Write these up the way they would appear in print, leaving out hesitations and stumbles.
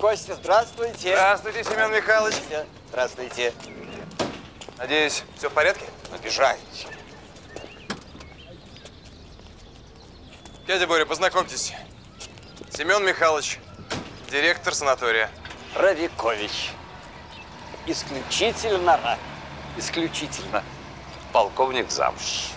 Костя, здравствуйте. Здравствуйте, Семен Михайлович. Здравствуйте. Надеюсь, все в порядке? Обижаете. Дядя Боря, познакомьтесь. Семен Михайлович, директор санатория. Равикович. Исключительно рад. Исключительно. Полковник замуж.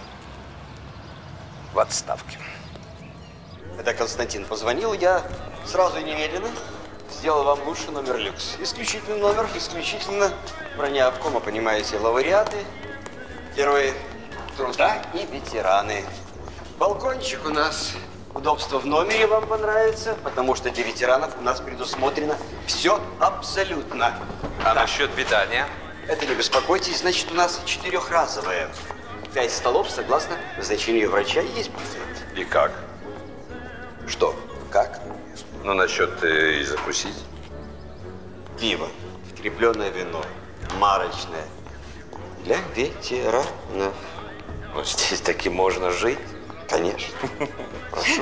В отставке. Когда Константин позвонил, я сразу и немедленно сделал вам лучший номер люкс. Исключительный номер, исключительно броня обкома, понимаете, лауреаты, герои труда и ветераны. Балкончик у нас, удобство в номере вам понравится, потому что для ветеранов у нас предусмотрено все абсолютно. А насчет питания? Это не беспокойтесь, значит, у нас 4-разовое. 5 столов, согласно назначению врача, и есть буфет. И как? Что? Как? Ну, насчет и закусить. Пиво, крепленное вино, марочное. Для ветеранов. Ну, здесь таки можно жить. Конечно. Прошу.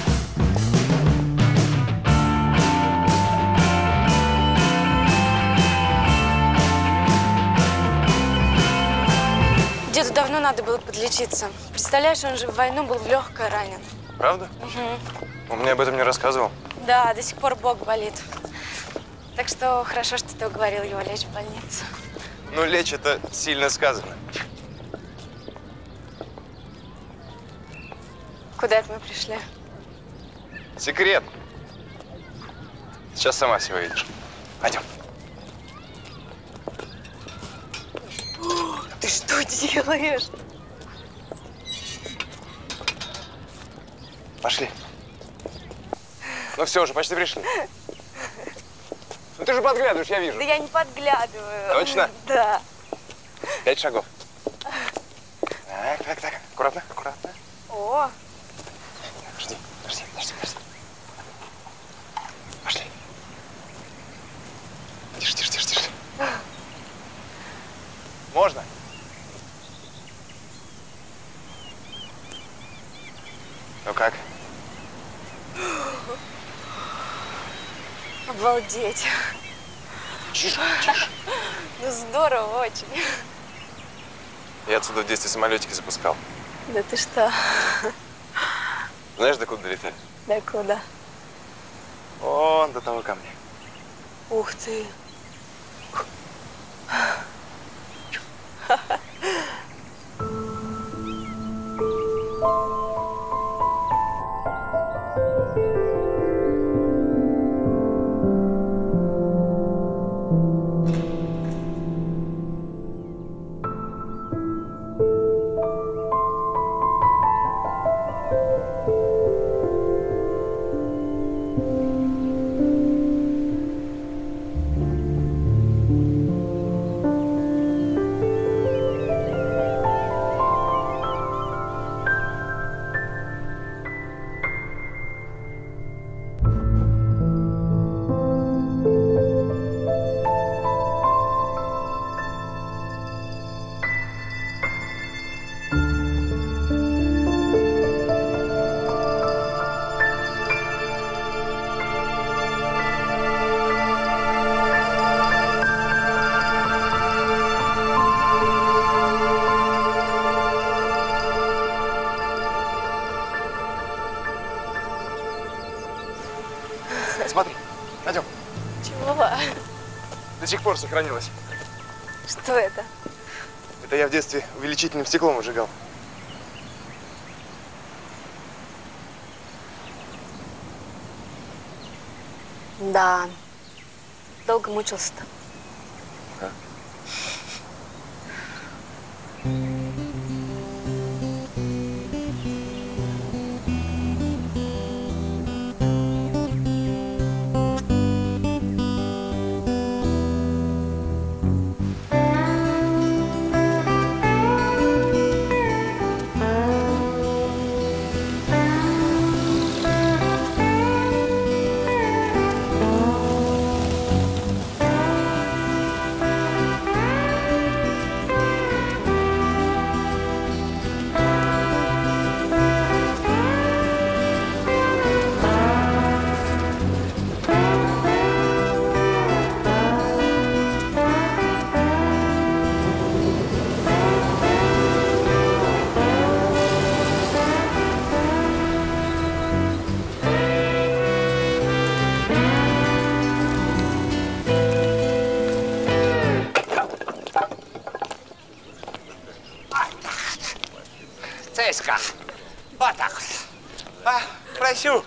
Деду давно надо было подлечиться. Представляешь, он же в войну был в легкое ранен. Правда? Угу. Он мне об этом не рассказывал. Да, до сих пор бок болит. Так что хорошо, что ты уговорил его лечь в больницу. Ну, лечь это сильно сказано. Куда это мы пришли? Секрет. Сейчас сама все увидишь. Пойдем. Ты что делаешь? Пошли. Ну все, уже почти пришли. Ну ты же подглядываешь, я вижу. Да я не подглядываю. Точно? Да. 5 шагов. Так. Аккуратно. О. Жди. Пошли. Тише. Можно? Ну как? Обалдеть. Тише. Ну здорово очень. Я отсюда в детстве самолетики запускал. Да ты что? Знаешь, докуда долетали? Да куда? Вон до того камня. Ух ты. Смотри, найдем. Чего? До сих пор сохранилось. Что это? Это я в детстве увеличительным стеклом выжигал. Да. Долго мучился-то. Васька. Вот так. Прощу.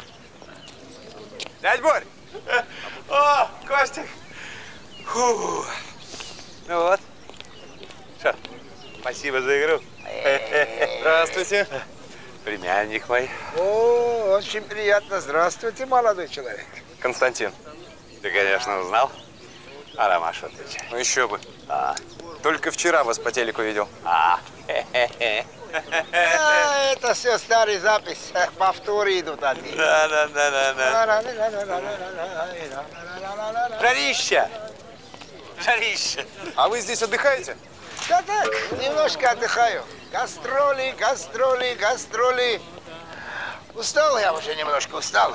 Дядь Борь! О, Костик! Фу. Ну вот. Что, спасибо за игру. Здравствуйте. Племянник мой. О, очень приятно. Здравствуйте, молодой человек. Константин. Ты, конечно, узнал Арам Ашотовича? Ну еще бы. Только вчера вас по телеку видел. Это все старые записи. Повторы идут одни. Да. Жарища! Жарища! А вы здесь отдыхаете? Да так, немножко отдыхаю. Гастроли, гастроли, гастроли. Устал я уже, немножко устал.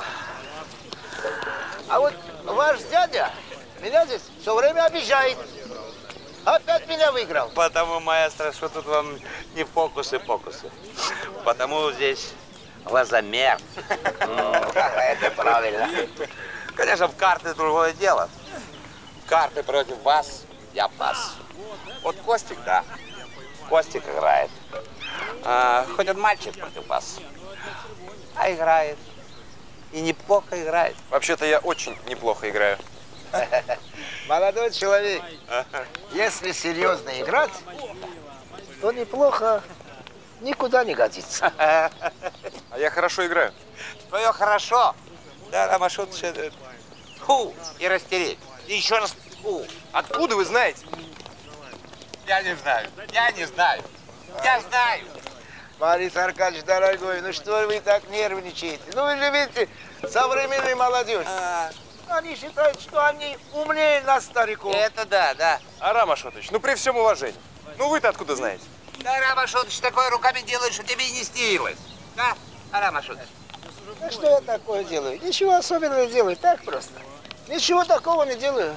А вот ваш дядя меня здесь все время обижает. Опять меня выиграл. Потому, маэстро, что тут вам не фокусы-покусы. Потому здесь лазомер. Это правильно. Конечно, в карты другое дело. Карты против вас, я пас. Вот Костик, да. Костик играет. Хоть он мальчик против вас. А играет. И неплохо играет. Вообще-то я очень неплохо играю. Молодой человек, если серьезно играть, то неплохо никуда не годится. А я хорошо играю. Твое хорошо. Да, Рамашот, тьфу, и растереть. И еще раз тьфу. Откуда вы знаете? Я не знаю. Я не знаю. Я знаю. Борис Аркадьевич, дорогой, ну что вы так нервничаете? Ну вы же видите, современная молодежь. Они считают, что они умнее нас, стариков. Это да, да. Арам Ашотович, ну при всем уважении. Ну вы-то откуда знаете? Да, Рамашотович, такое руками делаешь, что тебе и не снилось. Да, Рамашотович? Ну что я такое делаю? Ничего особенного не делаю, так просто. Ничего такого не делаю.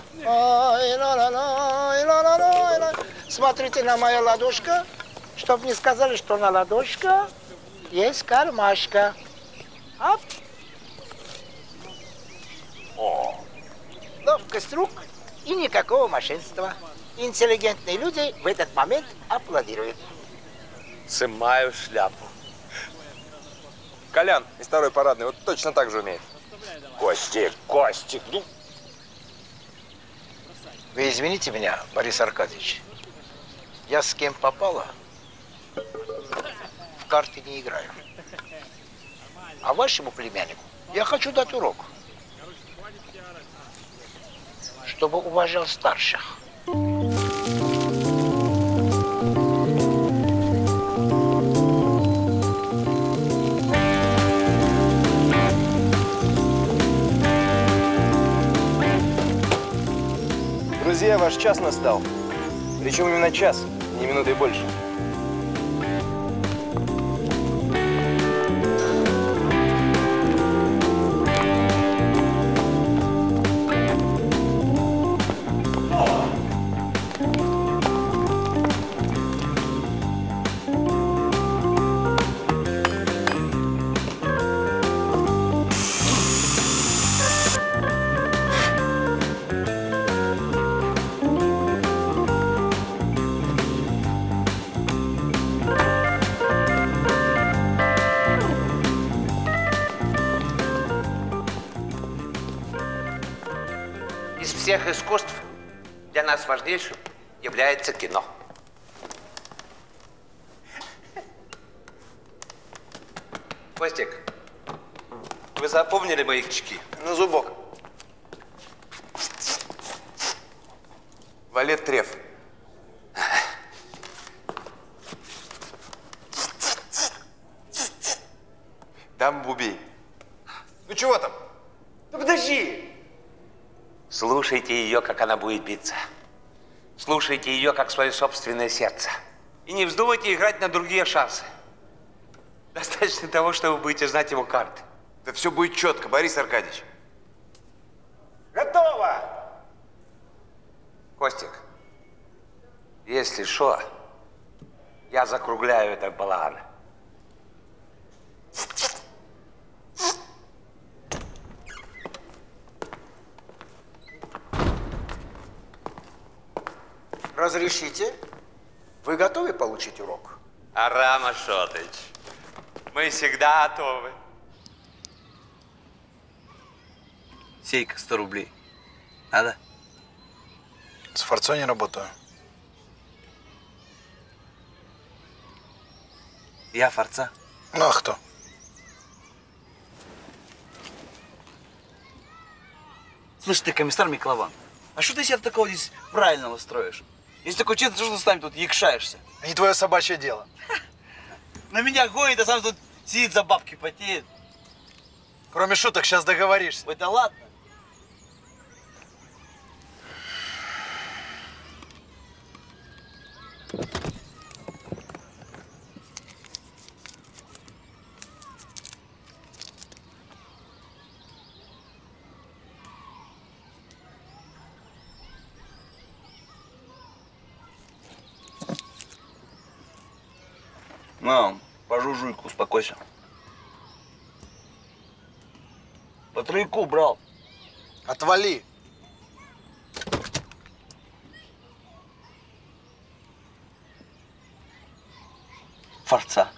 Смотрите на мою ладошку, чтобы не сказали, что на ладошке есть кармашка. Оп. Ловкость рук и никакого мошенничества. Интеллигентные люди в этот момент аплодируют. Сымаю шляпу. Колян из второй парадной вот точно так же умеет. Костик, Костик, ну. Вы извините меня, Борис Аркадьевич. Я с кем попало, в карты не играю. А вашему племяннику я хочу дать урок, чтобы уважал старших. Друзья, ваш час настал. Причем именно час, не минуты больше. Из всех искусств для нас важнейшим является кино. Костик, вы запомнили мои очки? На зубок. Валет Треф. Дам Бубей. Ну чего там? Да подожди! Слушайте ее, как она будет биться. Слушайте ее, как свое собственное сердце. И не вздумайте играть на другие шансы. Достаточно того, что вы будете знать его карты. Да все будет четко, Борис Аркадьевич. Готово! Костик, если что, я закругляю этот балаган. Разрешите? Вы готовы получить урок? Арам Ашотыч, мы всегда готовы. Сейка, 100 рублей. Надо? С форцой не работаю. Я форца. Ну а кто? Слышь, ты комиссар Миклован, а что ты себя такого здесь правильного строишь? Если такой честно, что ты с нами тут якшаешься? Не твое собачье дело. На меня гонит, а сам тут сидит за бабки потеет. Кроме шуток, сейчас договоришься. Ой, да ладно. На, пожужуйку, успокойся. По тройку брал. Отвали. Форца.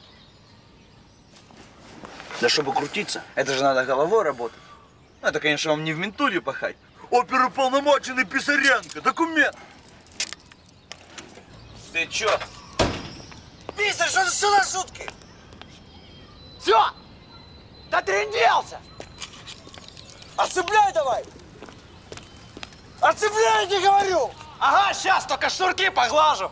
Да чтобы крутиться, это же надо головой работать. Ну, это, конечно, вам не в ментуре пахать. Оперуполномоченный Писаренко, документ. Ты чё? Писарь, что за шутки? Все! Дотренделся! Отцепляй давай! Отцепляй, не говорю! Ага, сейчас, только шнурки поглажу.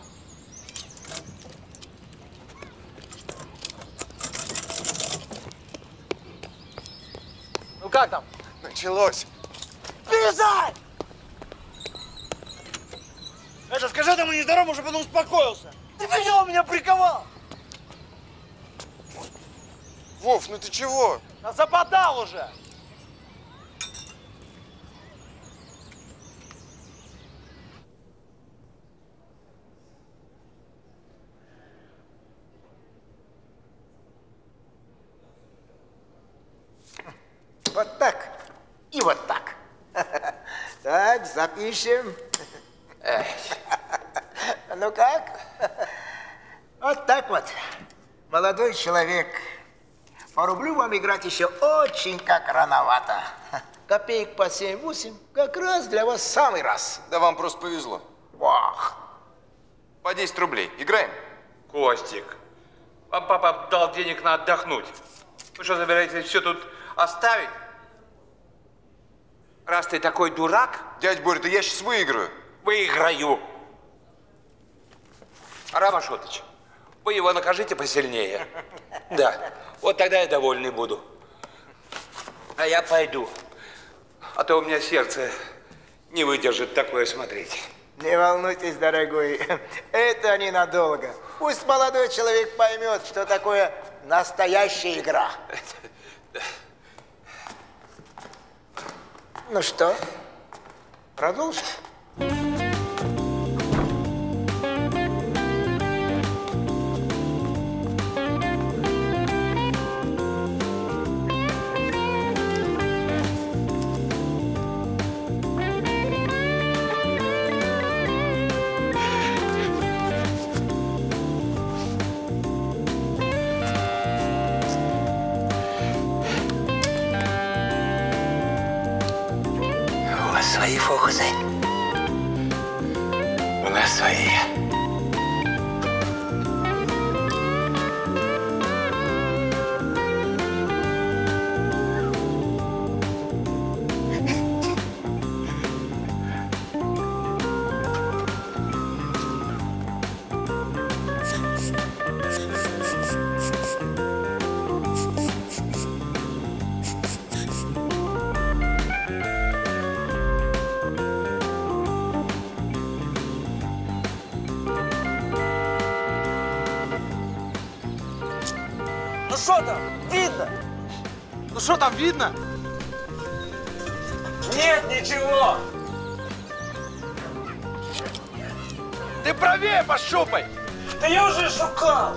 Ну как там? Началось. Писарь! Это скажи этому нездоровому, чтобы он успокоился. Ты видел, он меня приковал? Вов, ну ты чего? А западал уже. Вот так и вот так. Так, запишем. Ну как? Вот так вот. Молодой человек. По рублю вам играть еще очень как рановато. Копеек по 7-8 как раз для вас самый раз. Да вам просто повезло. Вах. По 10 рублей. Играем? Костик, вам папа дал денег на отдохнуть. Вы что, собираетесь все тут оставить? Раз ты такой дурак, Дядь Боря, да я сейчас выиграю. выиграю. Арам Ашотыч, вы его накажите посильнее. Да, вот тогда я довольный буду. А я пойду. А то у меня сердце не выдержит такое смотреть. Не волнуйтесь, дорогой. Это ненадолго. Пусть молодой человек поймет, что такое настоящая игра. Ну что, продолжим? У вас свои фокусы. У нас свои. Ну что там? Видно? Ну что там, видно? Нет, ничего. Ты правее пощупай. Да я уже шукал.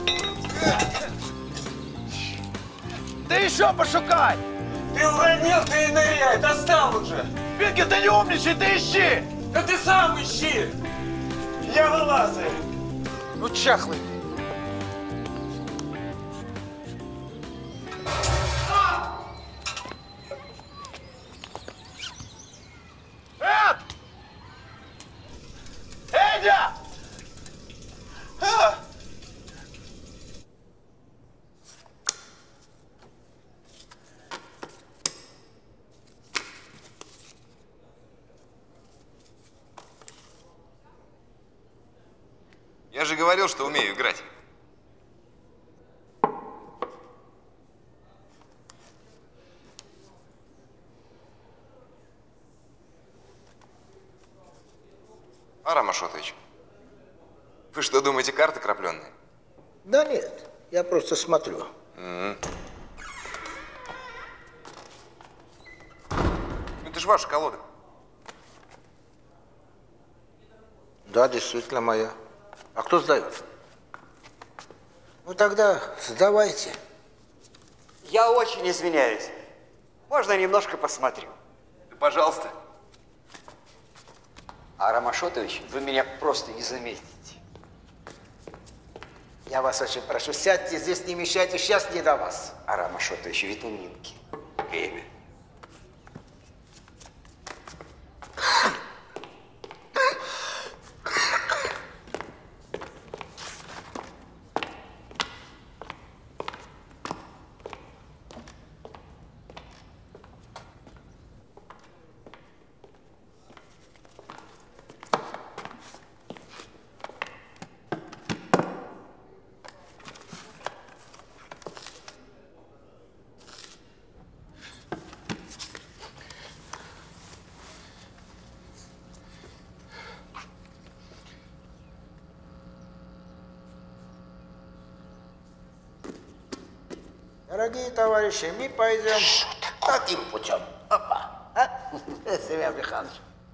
Ты еще пошукай. Ты уронил, ты и ныряй. Достал уже. Винки, ты не умничай, ты ищи. Да ты сам ищи. Я вылазаю. Ну, чахлый. Я же говорил, что умею играть. Арам Ашотович, вы что думаете, карты крапленные? Да нет, я просто смотрю. Ну, это же ваша колода. Да, действительно моя. А кто сдает? Ну тогда сдавайте. Я очень извиняюсь. Можно я немножко посмотрю? Да, пожалуйста. Арам Ашотович, вы меня просто не заметите. Я вас очень прошу, сядьте здесь, не мешайте, сейчас не до вас. Арам Ашотович, витаминки. Время. Дорогие товарищи, мы пойдем таким путем. Опа. А? Семен Михайлович.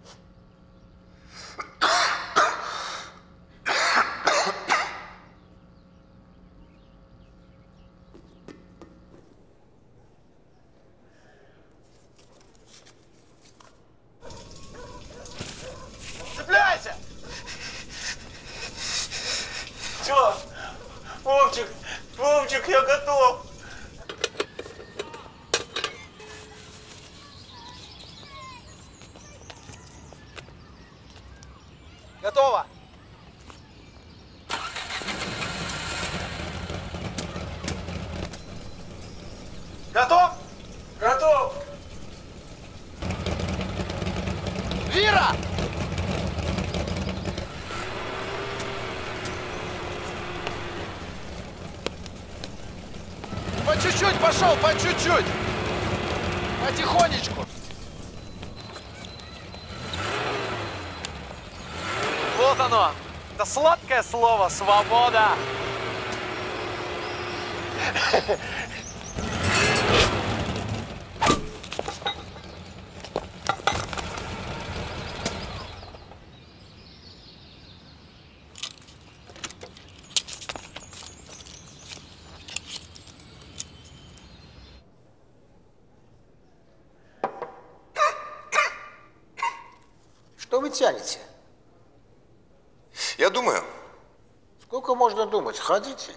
Цепляйся! Все, Вовчик, я готов. Готово! Готов? Готов. Вира! По чуть-чуть пошел, по чуть-чуть. Потихонечку. Вот оно. Это сладкое слово «свобода». Что вы тянете? Я думаю. Сколько можно думать? Ходите.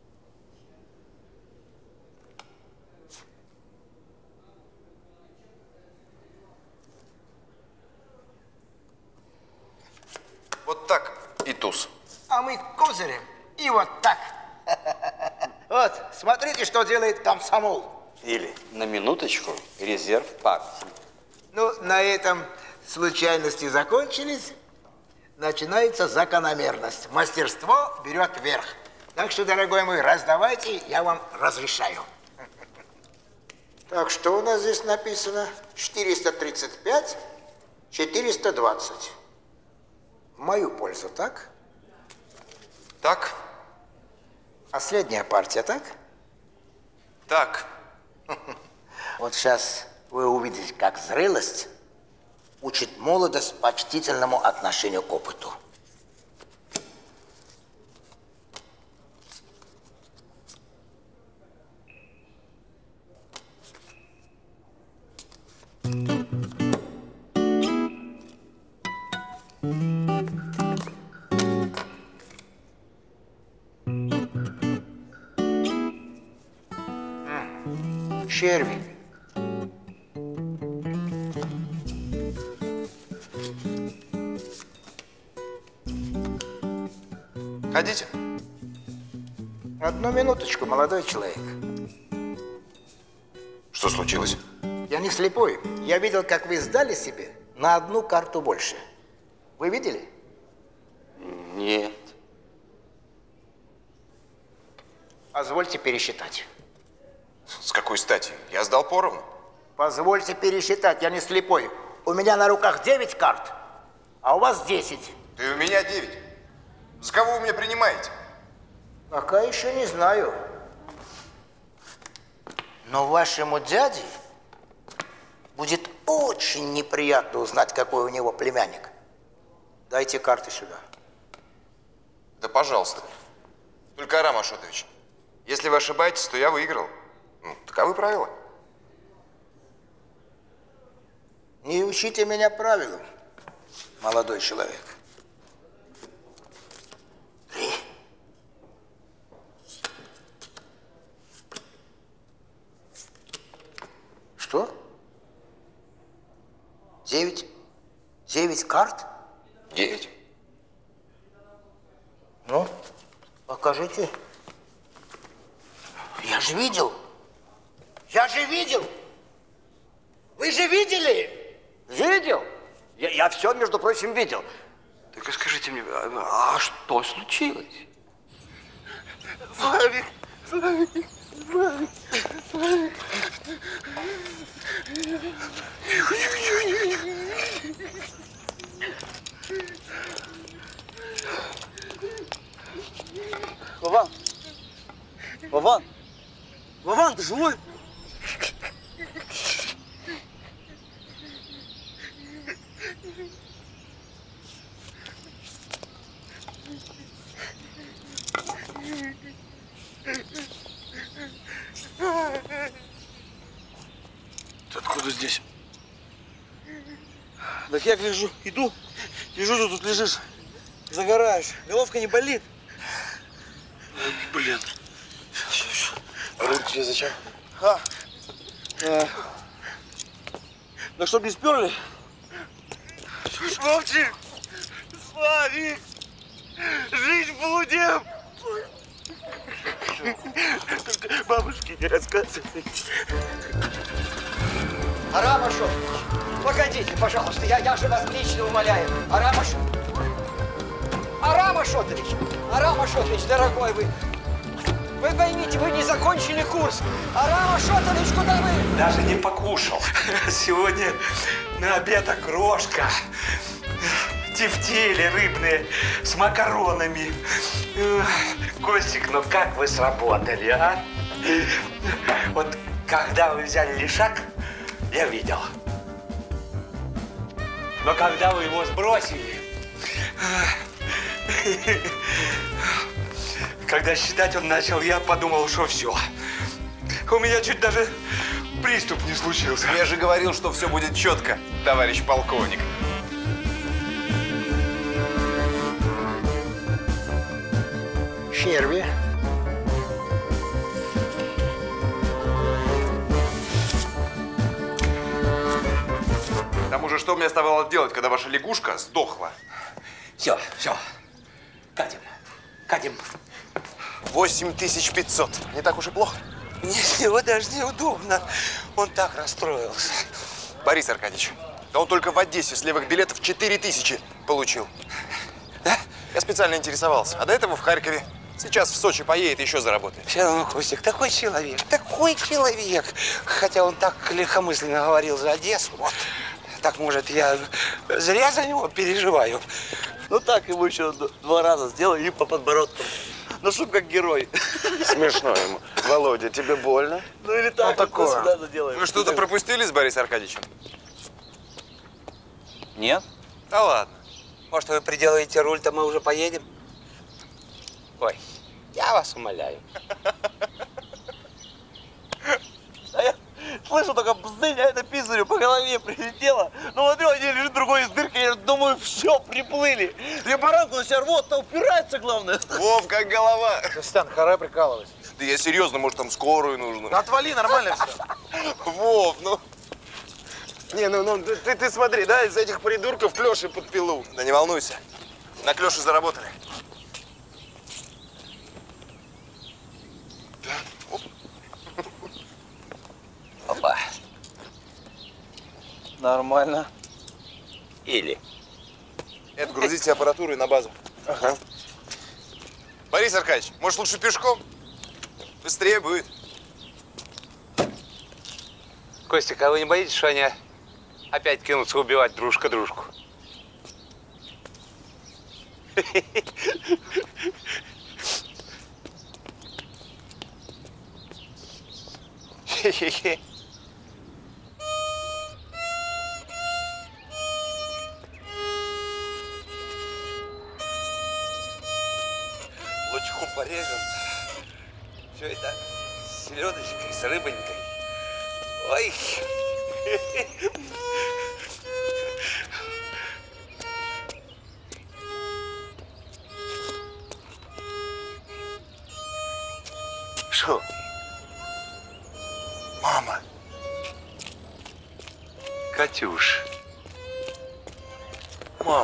Вот так и туз. А мы козырем и вот так. Вот, смотрите, что делает комсомол. Или, на минуточку, резерв партии. Ну, на этом случайности закончились. Начинается закономерность. Мастерство берет верх. Так что, дорогой мой, раздавайте, я вам разрешаю. Так, что у нас здесь написано? 435, 420. В мою пользу, так? Так? Последняя партия, так? Так. Вот сейчас вы увидите, как зрелость учит молодость почтительному отношению к опыту. Черви. Ходите. Одну минуточку, молодой человек. Что случилось? Я не слепой. Я видел, как вы сдали себе на одну карту больше. Вы видели? Нет. Позвольте пересчитать. С какой стати? Я сдал поровну. Позвольте пересчитать, я не слепой. У меня на руках 9 карт, а у вас 10. Да и у меня 9. За кого вы меня принимаете? Пока еще не знаю. Но вашему дяде будет очень неприятно узнать, какой у него племянник. Дайте карты сюда. Да пожалуйста. Только, Арам Ашотович, если вы ошибаетесь, то я выиграл. Ну, таковы правила. Не учите меня правилам, молодой человек. 3. Что? 9? 9 карт? 9. Ну, покажите. Я же видел. Я же видел. Вы же видели? Видел? Я все, между прочим, видел. Так скажите мне, а что случилось? Славик. Вован, ты живой? Ты откуда здесь? Так я гляжу, иду, вижу, ты тут лежишь, загораешь. Головка не болит? Блин. А руки тебе зачем? Да чтоб не сперли. Вовчик! Славик! Жить будем! Только бабушке не рассказывай. Арам Ашотович, погодите, пожалуйста, я же вас лично умоляю. Арам Ашотович, дорогой вы поймите, вы не закончили курс. Арам Ашотович, куда вы? Даже не покушал. Сегодня на обед окрошка, тефтели рыбные с макаронами. Костик, ну как вы сработали, а? Вот когда вы взяли лишак, я видел. Но когда вы его сбросили, когда считать он начал, я подумал, что все. У меня чуть даже приступ не случился. Я же говорил, что все будет четко, товарищ полковник. Черви. К тому же, что мне оставалось делать, когда ваша лягушка сдохла? Все. Катим. 8500. Не так уж и плохо. Его даже неудобно. Он так расстроился. Борис Аркадьевич, да он только в Одессе с левых билетов 4000 получил. Да? Я специально интересовался. А до этого в Харькове. Сейчас в Сочи поедет, еще заработает. Все равно, Костик, такой человек. Хотя он так легкомысленно говорил за Одессу. Вот. Так, может, я зря за него переживаю. Ну так ему еще 2 раза сделай и по подбородку. Ну, чтоб как герой. Смешно ему. Володя, тебе больно? Ну или так, ну, такое. Сюда заделаем. Вы что-то пропустили с Борисом Аркадьевичем? Нет. Да ладно. Может, вы приделаете руль-то, мы уже поедем? Ой, я вас умоляю. А я слышу только бздынь, а это писарю по голове прилетело. Ну, смотрю, один лежит, другой из дырки. Я думаю, все, приплыли. Я баранку на себя рвот, упирается, главное. Вов, как голова. Костян, харе прикалывайся. Да я серьезно, может, там скорую нужно. Да отвали, нормально все. Вов, ну... Не, ну ты смотри, да, из этих придурков клёши под пилу. Да не волнуйся, на клёши заработали. Опа. Нормально. Или. Это грузите аппаратуру и на базу. Ага. Борис Аркадьевич, может, лучше пешком? Быстрее будет. Костик, а вы не боитесь, что они опять кинутся убивать дружка дружку? Лучком порежем. Все это с селедочкой, с рыбонькой. Ой. Что? Мама. Катюш. Мам.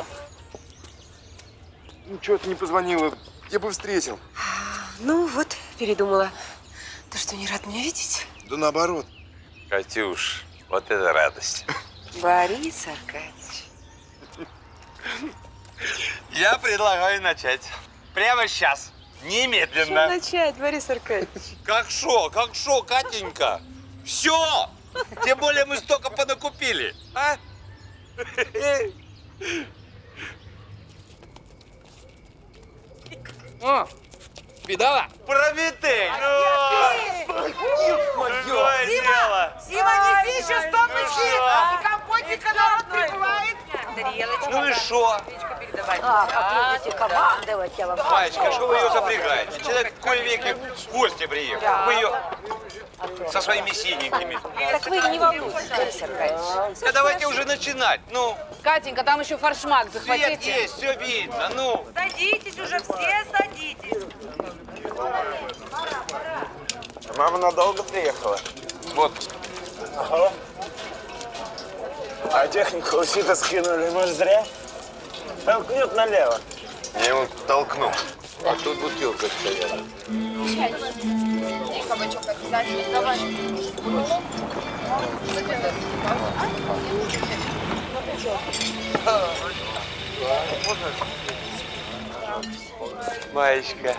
Ну, чего ты не позвонила? Я бы встретил. Ну вот, передумала. Ты что, не рад меня видеть? Да наоборот. Катюш, вот это радость. Борис Аркадьевич. Я предлагаю начать. Прямо сейчас. Немедленно. Что начать, Борис Аркадьевич? Как шо, Катенька? Все! Тем более мы столько понакупили, а? О, видала? Прометей! Дима, неси еще стопочки, и компотика народ прибывает. Ну и шо? Как будете командовать, я вам Маечка, что вы ее запрягаете? Человек в кои веки в гости приехал. Вы ее со своими синенькими. Так вы не волнуйтесь, Борис Аркадьевич. Да давайте уже начинать, ну. Катенька, там еще форшмак Свет захватите. есть, все видно, ну. Садитесь уже, все садитесь. Мама надолго приехала. Вот. Ага. А технику усито скинули, может, зря? Толкнет налево. Я его толкну. А тут бутылка стояла. Кабачок обязательно. Давай. Маечка.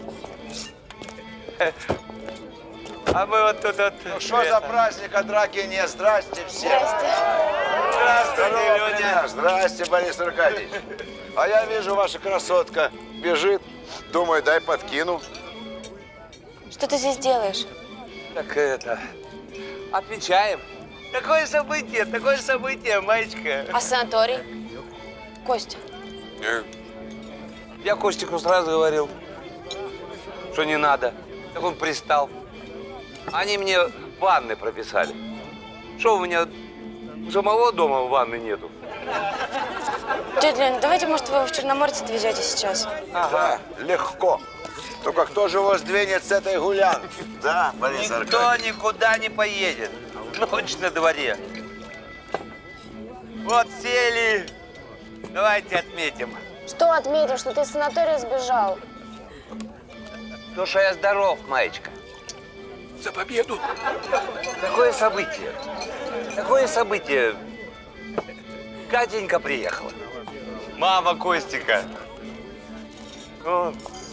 А мы вот тут вот... Ну что за праздник, а драки нет? Здрасте все. Здравствуйте, люди. Здрасте, Борис Аркадьевич. А я вижу, ваша красотка бежит. Думаю, дай подкину. Что ты здесь делаешь? Так это... Отмечаем. Такое событие, Маечка. А санаторий? Костя. Я Костику сразу говорил, что не надо. Так он пристал. Они мне ванны прописали. Что у меня у самого дома ванны нету? Тетя Лена, давайте, может, вы его в Черноморец отвезете сейчас? Да, легко. Только кто же его сдвинет с этой гулянки? Да, Борис Аркадьевич. Никто никуда не поедет. Ночь на дворе. Вот сели. Давайте отметим. Что отметишь, что ты из санатория сбежал? То, что я здоров, Маечка. За победу! Какое событие? Какое событие? Катенька приехала. Мама Костика. О.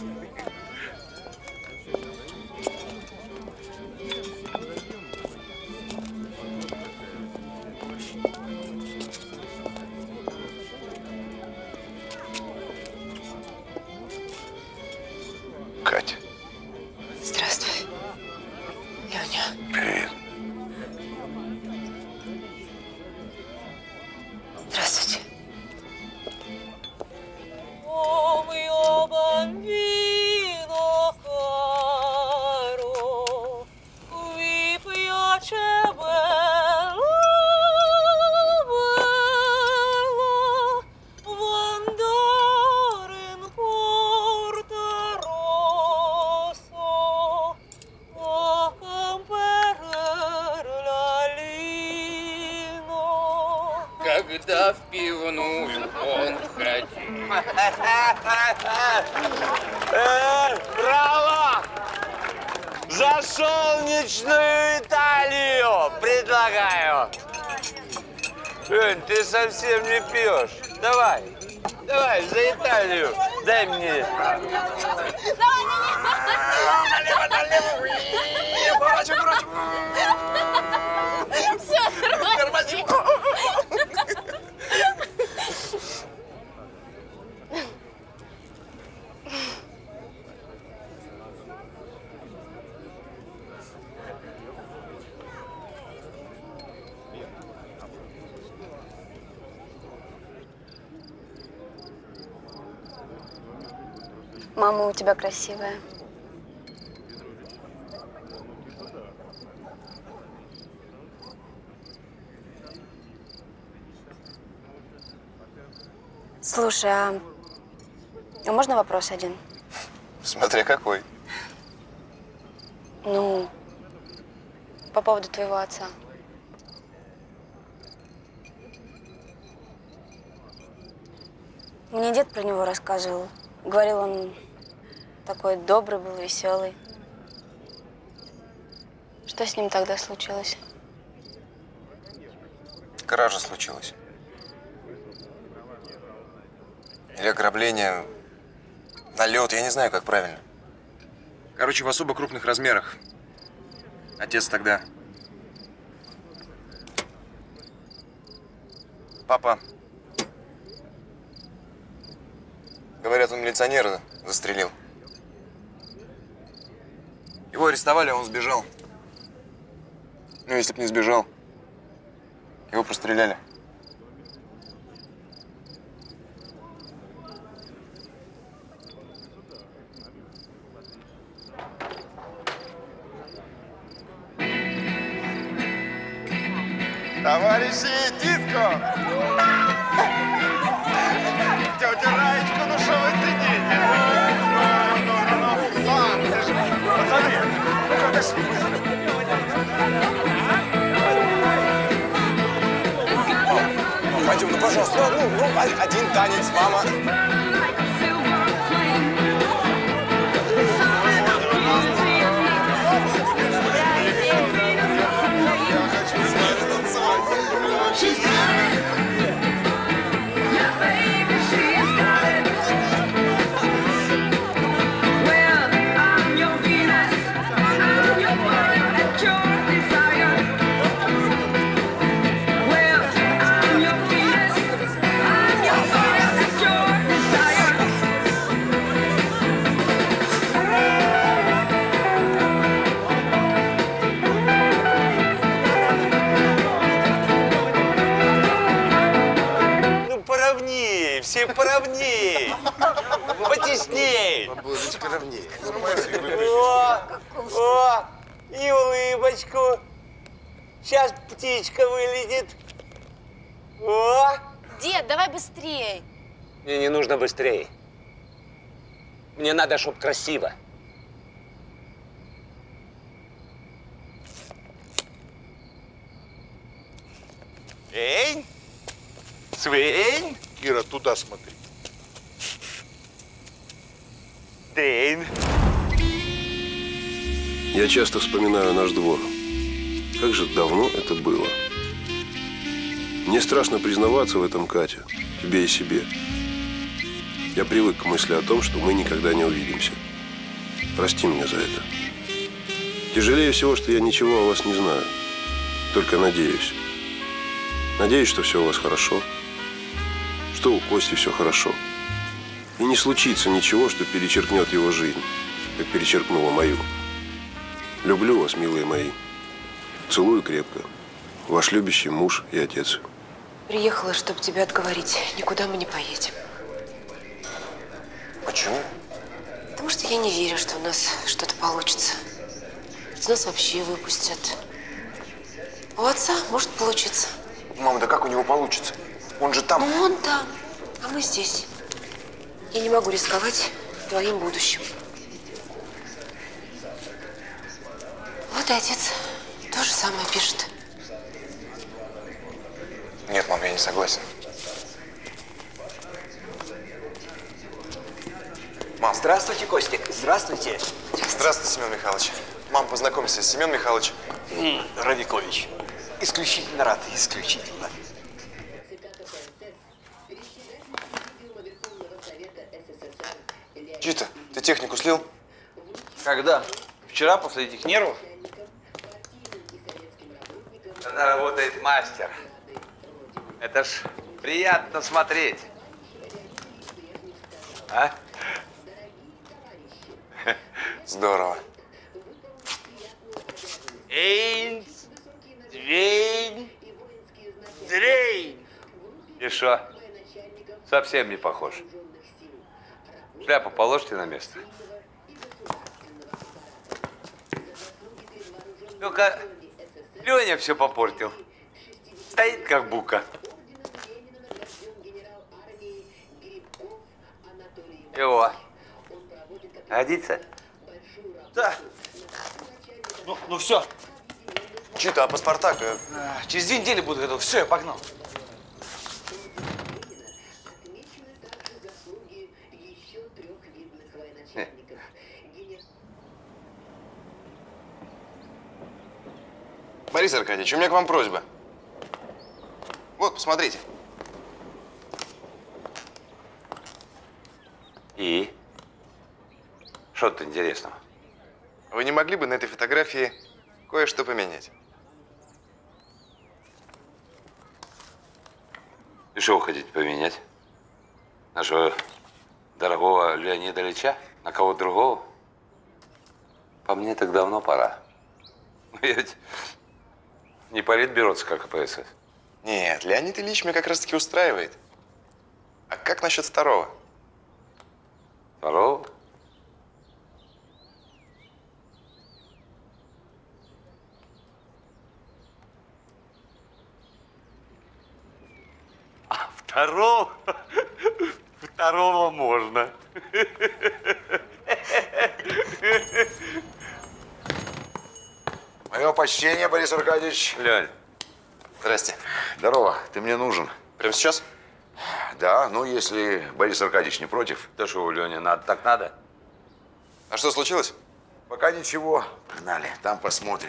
Катя. Здравствуй, Леня. Привет. Здравствуйте. Когда в пивную он входил. Браво! За солнечную Италию предлагаю. Лень, ты совсем не пьешь. Давай, за Италию. Дай мне. Мама у тебя красивая. Слушай, а можно вопрос один? Смотря какой. Ну, по поводу твоего отца. Мне дед про него рассказывал. Говорил, он такой добрый был, веселый. Что с ним тогда случилось? Кража случилась. Или ограбление, налет, я не знаю, как правильно. Короче, в особо крупных размерах. Отец тогда... Папа. Говорят, он милиционера застрелил. Его арестовали, а он сбежал. Ну, если б не сбежал, его простреляли. Товарищи, диско! Тетя Раечка, ну что вы сидите? Пацаны, ну-ка, дошли быстро. Пойдем, ну, пожалуйста, ну, один танец, мама. Все поровней, потесней. Божечка, ровнее. О, и улыбочку. Сейчас птичка вылетит. О! Дед, давай быстрее. Мне не нужно быстрее. Мне надо, чтоб красиво. Эй! Свень! Ира, туда смотри. Дейн! Я часто вспоминаю наш двор. Как же давно это было. Мне страшно признаваться в этом, Катя, тебе и себе. Я привык к мысли о том, что мы никогда не увидимся. Прости меня за это. Тяжелее всего, что я ничего о вас не знаю. Только надеюсь. Надеюсь, что все у вас хорошо. Что у Кости все хорошо. И не случится ничего, что перечеркнет его жизнь, как перечеркнула мою. Люблю вас, милые мои. Целую крепко. Ваш любящий муж и отец. Приехала, чтобы тебя отговорить. Никуда мы не поедем. Почему? Потому что я не верю, что у нас что-то получится. Что нас вообще выпустят. У отца может получиться. Мама, да как у него получится? Он же там. Ну, он там, а мы здесь. Я не могу рисковать твоим будущим. Вот и отец то же самое пишет. Нет, мам, я не согласен. Мам. Здравствуйте, Костик. Здравствуйте. Здравствуйте, Семен Михайлович. Мам, познакомься, Семен Михайлович. Равикович. Исключительно рад, исключительно. Чита, ты технику слил? Когда? Вчера, после этих нервов? Когда работает мастер. Это ж приятно смотреть. А? Здорово. Эйнс, двейн, дрейн. И шо? Совсем не похож. Шляпу положите на место. Только Леня все попортил. Стоит как бука. Его. Годится? Да. Ну все. Чита, а паспорта? Через 2 недели буду готов. Все, я погнал. Борис Аркадьевич, у меня к вам просьба. Вот, посмотрите. И? Что тут интересного? Вы не могли бы на этой фотографии кое-что поменять? И что вы хотите поменять? Нашего дорогого Леонида Ильича? На кого другого? По мне так давно пора. Я ведь не политбюроца, как КПСС. Нет, Леонид Ильич меня как раз-таки устраивает. А как насчет второго? Второго? А второго? Второго можно. Мое почтение, Борис Аркадьевич. Лень. Здрасте. Здорово, ты мне нужен. Прямо сейчас? Да, ну если Борис Аркадьевич не против. Да что, Леня, надо, так надо? А что случилось? Пока ничего. Погнали, там посмотрим.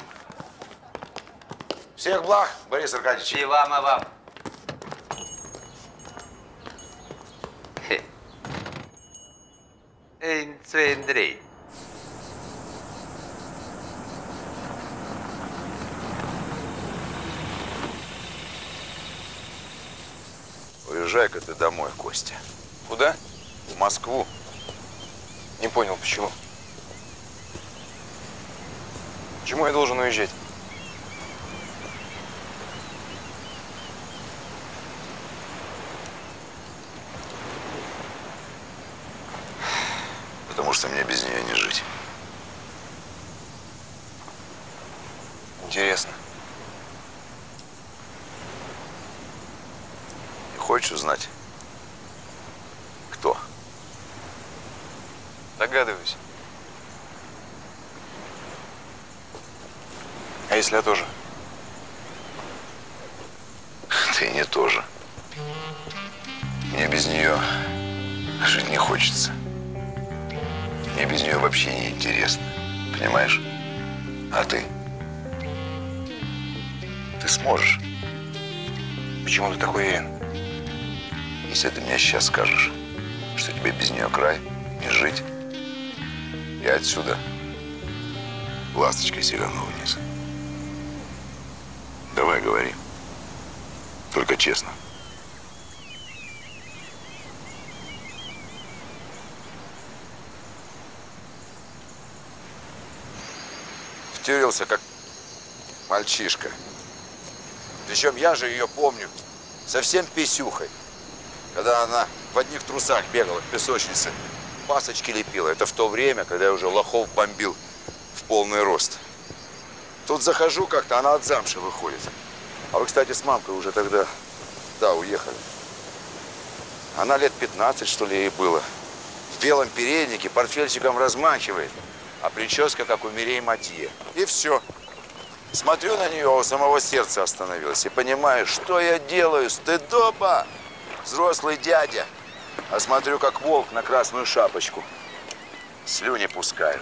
Всех благ, Борис Аркадьевич. И вам, и вам. Эй, Андрей. Уезжай-ка ты домой, Костя. Куда? В Москву. Не понял, почему. Почему я должен уезжать? Потому что мне без нее не жить. Интересно. Не хочешь узнать, кто? Догадываюсь. А если я тоже? Ты не тоже. Мне без нее жить не хочется. Мне без нее вообще не интересно. Понимаешь? А ты? Ты сможешь. Почему ты такой уверен? Если ты мне сейчас скажешь, что тебе без нее край, не жить, я отсюда ласточкой сигану вниз. Давай говори. Только честно. Втюрился, как мальчишка. Причем я же ее помню совсем писюхой. Когда она в одних трусах бегала в песочнице, пасочки лепила. Это в то время, когда я уже лохов бомбил в полный рост. Тут захожу как-то, она от замши выходит. А вы, кстати, с мамкой уже тогда, да, уехали. Она лет 15, что ли, ей было. В белом переднике, портфельчиком размахивает. А прическа, как у Мирей Матье. И все. Смотрю на нее, у самого сердца остановилось. И понимаю, что я делаю, стыдоба. Взрослый дядя. А смотрю, как волк на красную шапочку. Слюни пускаю.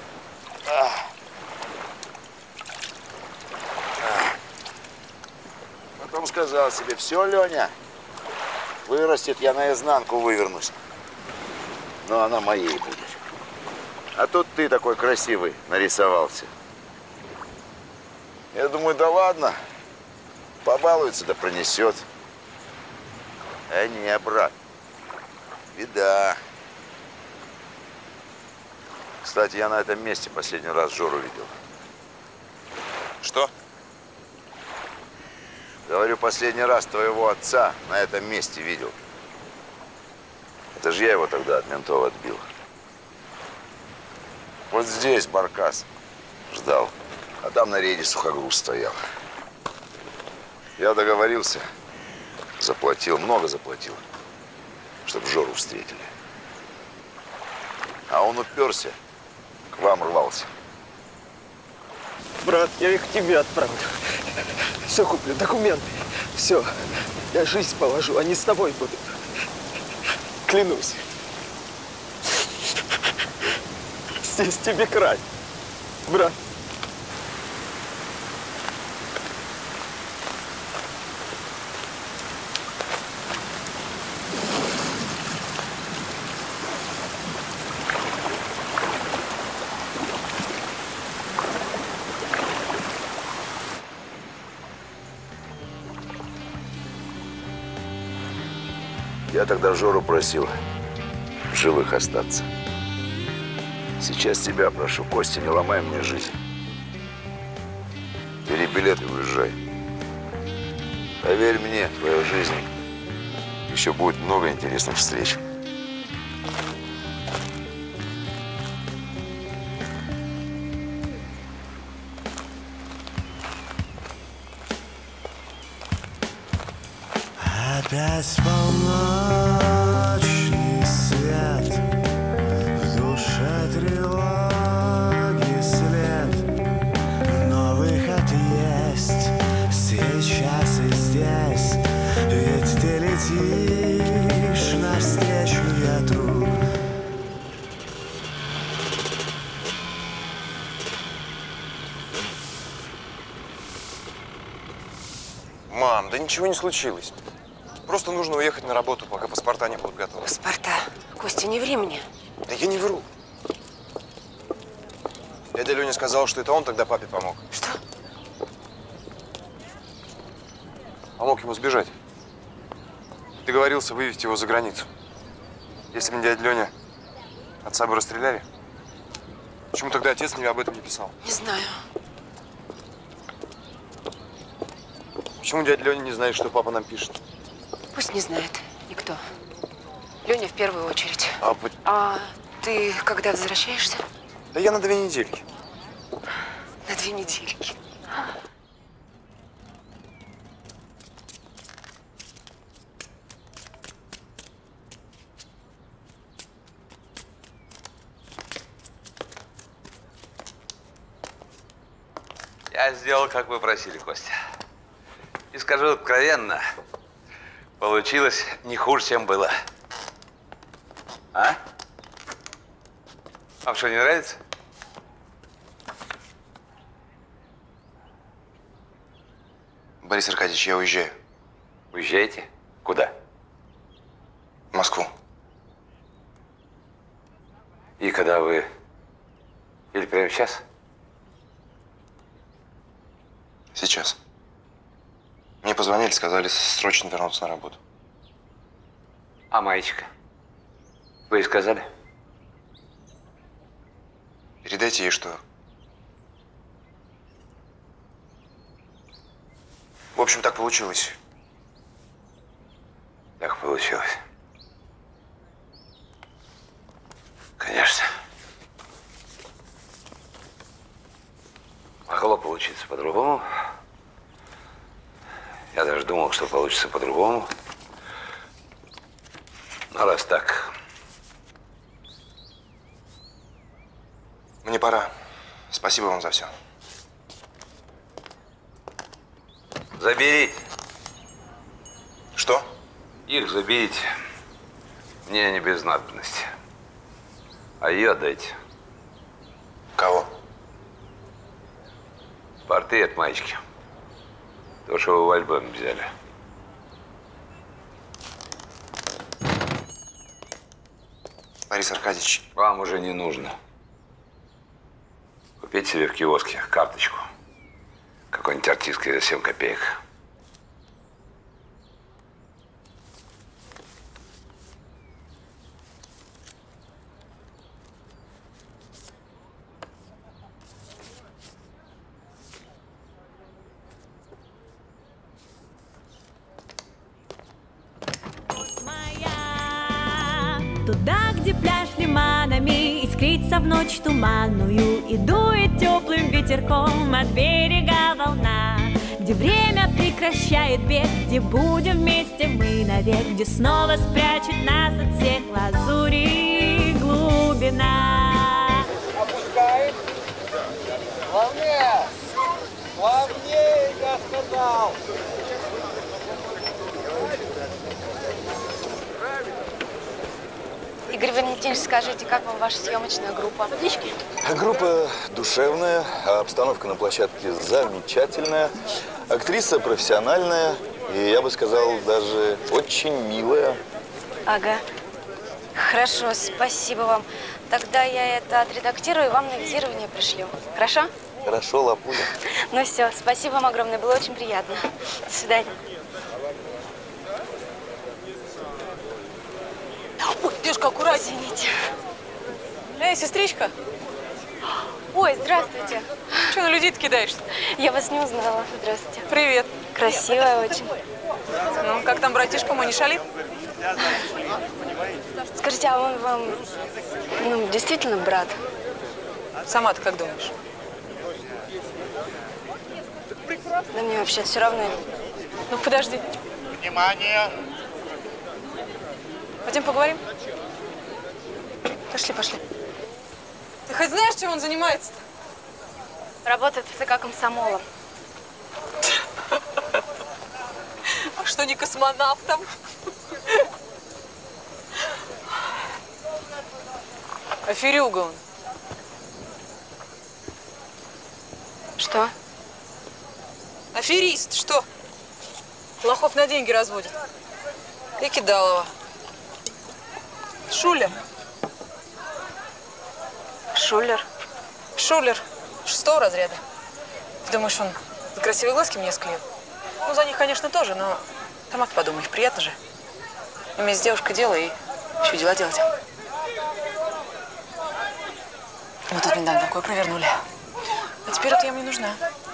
Потом сказал себе, все, Леня, вырастет, я наизнанку вывернусь. Но она моей будет. А тут ты такой красивый нарисовался. Я думаю, да ладно, побалуется да пронесет. А не, брат, беда. Кстати, я на этом месте последний раз Жору видел. Что? Говорю, последний раз твоего отца на этом месте видел. Это же я его тогда от ментов отбил. Вот здесь баркас ждал, а там на рейде сухогруз стоял. Я договорился, заплатил, много заплатил, чтобы Жору встретили. А он уперся, к вам рвался. Брат, я их к тебе отправлю. Все куплю, документы. Все. Я жизнь положу, они с тобой будут. Клянусь. Здесь тебе край, брат. Я тогда Жору просил в живых остаться. Сейчас тебя прошу, Костя, не ломай мне жизнь. Бери билет и уезжай. Поверь мне, в твоей жизни еще будет много интересных встреч. Опять полночный свет, в душе тревоги след, но выход есть сейчас и здесь, ведь ты летишь навстречу ветру. Мам, да ничего не случилось. Просто нужно уехать на работу, пока паспорта не будут готовы. Паспорта. Костя, не ври мне. Да я не вру. Дядя Леня сказал, что это он тогда папе помог. Что? Помог ему сбежать. Договорился вывести его за границу. Если бы не дядя Леня, отца бы расстреляли. Почему тогда отец мне об этом не писал? Не знаю. Почему дядя Леня не знает, что папа нам пишет? Пусть не знает никто. Леня в первую очередь. А ты когда возвращаешься? Да я на 2 недельки. На 2 недельки. Я сделал, как вы просили, Костя. И скажу откровенно, получилось не хуже, чем было. А? Вам что, не нравится? Борис Аркадьевич, я уезжаю. Уезжаете? Куда? В Москву. И когда вы... Или прямо сейчас? Сейчас. Мне позвонили, сказали срочно вернуться на работу. А маечка? Вы ей сказали? Передайте ей, что... В общем, так получилось. Так получилось. Конечно. Могло получиться по-другому. Я даже думал, что получится по-другому. Но раз так... Мне пора. Спасибо вам за все. Заберите. Что? Их заберите. Мне не без надобности. А ее отдайте. Кого? Портрет маечки. То, что вы в альбом взяли. Борис Аркадьевич. Вам уже не нужно. Купите себе в киоске карточку. Какой-нибудь артистской за 7 копеек. ночь туманную, и дует теплым ветерком от берега волна, где время прекращает бег, где будем вместе мы навек, где снова спрячет нас от всех лазури глубина. Опускай. Плавнее! Плавнее, я сказал! Игорь Валентинович, скажите, как вам ваша съемочная группа? Отлички. Группа душевная, а обстановка на площадке замечательная, актриса профессиональная и, я бы сказал, даже очень милая. Ага. Хорошо, спасибо вам. Тогда я это отредактирую и вам на визирование пришлю. Хорошо? Хорошо, Лапуля. Ну все, спасибо вам огромное, было очень приятно. До свидания. Ой, девушка, аккуратнее. Извините. Эй, сестричка. Ой, здравствуйте. Чего на людей-то кидаешься? Я вас не узнала. Здравствуйте. Привет. Красивая очень. Ну, как там братишка мой, не шалит? Скажите, а он вам действительно брат? Сама-то как думаешь? Да мне вообще все равно. Ну, подожди. Внимание! Пойдем поговорим? Пошли, пошли. Ты хоть знаешь, чем он занимается-то? Работает в ЦК комсомола. А что, не космонавтом? Аферюга он. Что? Аферист, что? Лохов на деньги разводит. И Кидалова. Шулер. Шулер? Шулер. 6-го разряда. Ты думаешь, он за красивые глазки мне склеил? Ну, за них, конечно, тоже, но сама ты подумаешь, приятно же. Иметь с девушкой дело и еще дела делать. Мы тут недавно такое провернули. А теперь вот я мне нужна.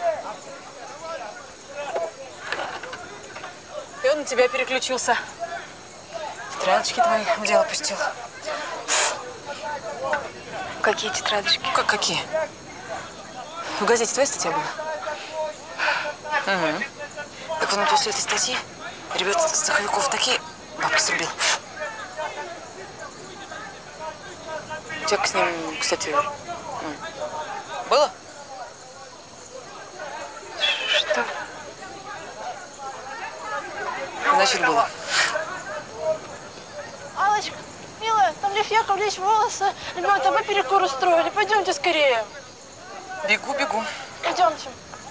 И он на тебя переключился. Тетрадочки твои в дело пустил. Какие тетрадочки? Как какие? В газете твоя статья была? Угу. Так вот, после этой статьи ребята с цеховиков такие бабки срубил. У тебя с ним, кстати, было? Что? Значит, было. Аллочка, милая, там Лев Яковлевич волосы. Ребята, мы перекур устроили. Пойдемте скорее. Бегу, бегу. Пойдемте.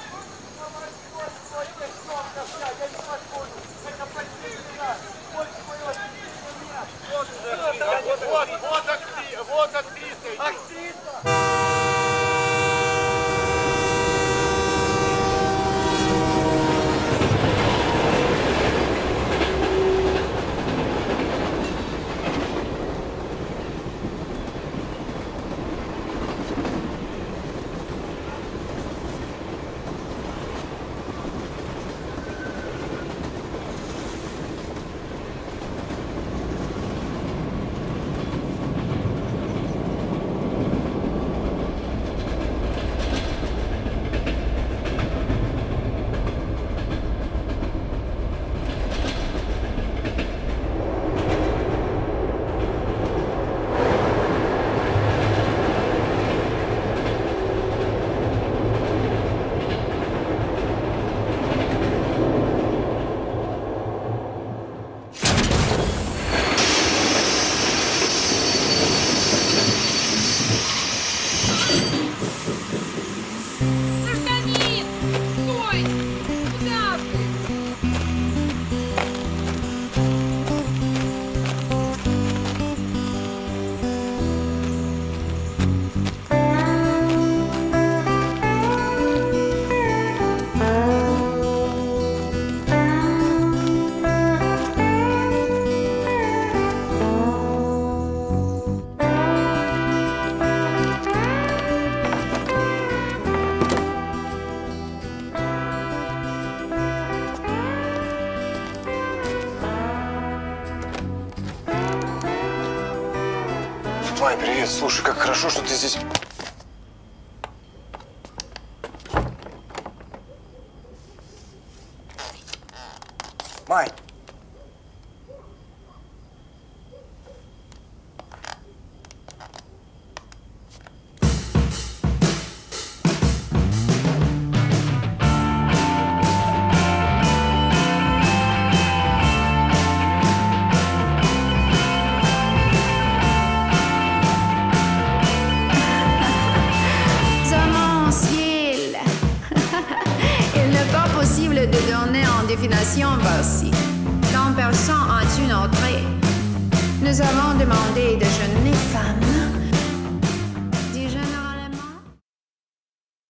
Вот актриса. Май, привет. Слушай, как хорошо, что ты здесь. Май. De donner en définition voici. Quand personne a une entrée, nous avons demandé déjeuner fameux.